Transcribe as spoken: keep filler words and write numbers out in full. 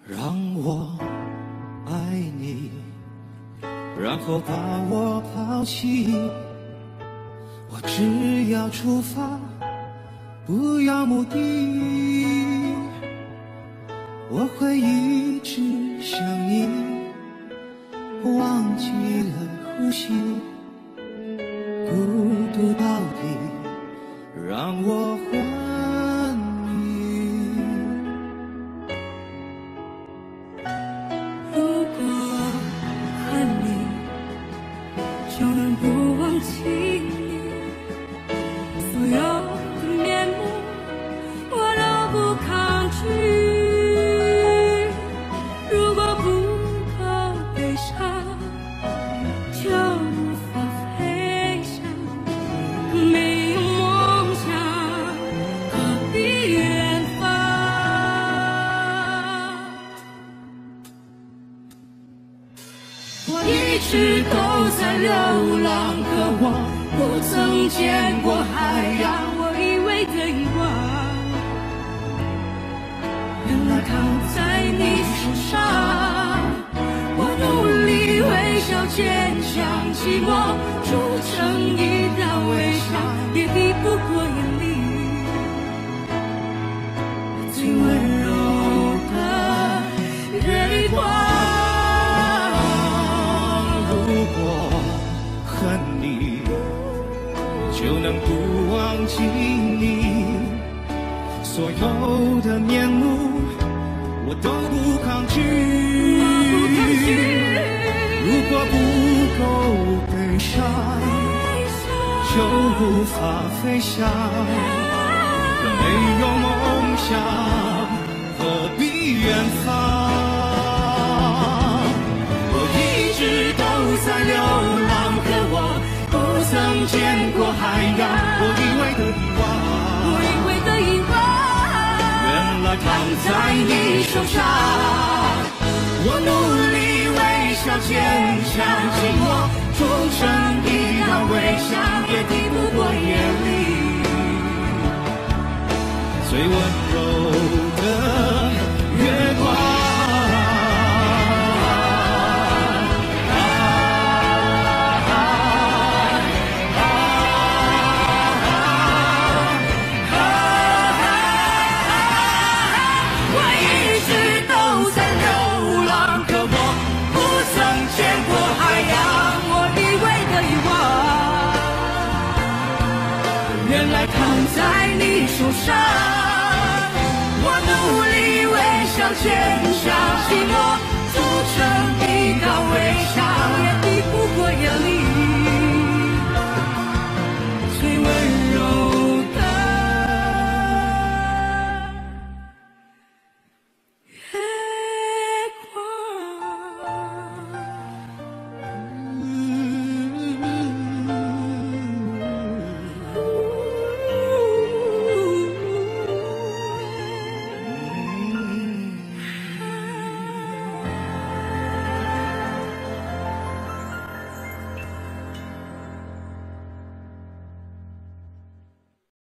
让我爱你，然后把我抛弃。我只要出发，不要目的。我会一直想你，忘记了呼吸，孤独到底让我昏迷。 如果恨你，就能不忘记你，所有的面目我都不抗拒。如果不够悲伤，就无法飞翔。没有梦想，何必远方？我一直都在流浪，可我不曾见过海洋。我以为的遗忘，原来躺在你手上。我努力微笑坚强，寂寞筑成一道围墙，也抵不过眼里最温柔的月光。 如果恨你，就能不忘记你，所有的面目我都不抗拒。如果不够悲伤，就无法飞翔。没有梦想，何必远方？我一直都在流浪，可我不曾见过海洋。我以为的遗忘， 我以为的遗忘， 原来躺在你手上。我努力微笑坚强，寂寞筑成一道围墙，也抵不过夜里最温柔的月光。 原来躺在你手上，我努力微笑坚强，寂寞筑成一道围墙。